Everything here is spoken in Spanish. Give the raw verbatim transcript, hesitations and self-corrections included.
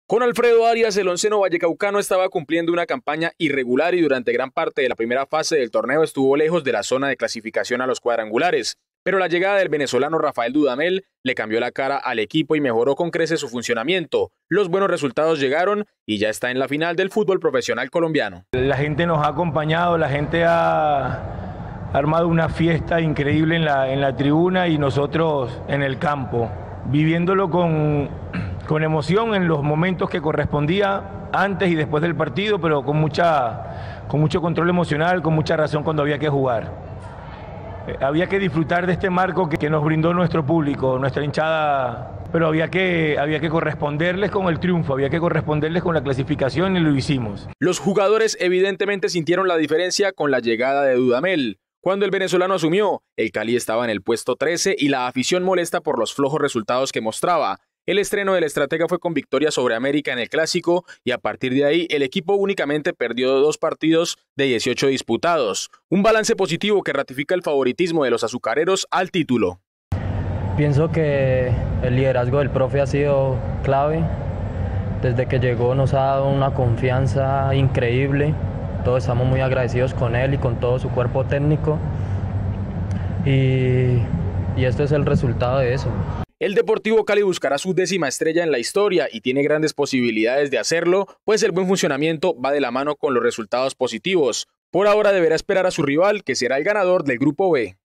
Con Alfredo Arias, el onceno vallecaucano estaba cumpliendo una campaña irregular y durante gran parte de la primera fase del torneo estuvo lejos de la zona de clasificación a los cuadrangulares. Pero la llegada del venezolano Rafael Dudamel le cambió la cara al equipo y mejoró con creces su funcionamiento. Los buenos resultados llegaron y ya está en la final del fútbol profesional colombiano. La gente nos ha acompañado, la gente ha armado una fiesta increíble en la, en la tribuna y nosotros en el campo, viviéndolo con... con emoción en los momentos que correspondía antes y después del partido, pero con, mucha, con mucho control emocional, con mucha razón cuando había que jugar. Eh, había que disfrutar de este marco que, que nos brindó nuestro público, nuestra hinchada, pero había que, había que corresponderles con el triunfo, había que corresponderles con la clasificación y lo hicimos. Los jugadores evidentemente sintieron la diferencia con la llegada de Dudamel. Cuando el venezolano asumió, el Cali estaba en el puesto trece y la afición molesta por los flojos resultados que mostraba. El estreno del estratega fue con victoria sobre América en el Clásico y a partir de ahí el equipo únicamente perdió dos partidos de dieciocho disputados. Un balance positivo que ratifica el favoritismo de los azucareros al título. Pienso que el liderazgo del profe ha sido clave. Desde que llegó nos ha dado una confianza increíble. Todos estamos muy agradecidos con él y con todo su cuerpo técnico. Y, y esto es el resultado de eso. El Deportivo Cali buscará su décima estrella en la historia y tiene grandes posibilidades de hacerlo, pues el buen funcionamiento va de la mano con los resultados positivos. Por ahora deberá esperar a su rival, que será el ganador del Grupo B.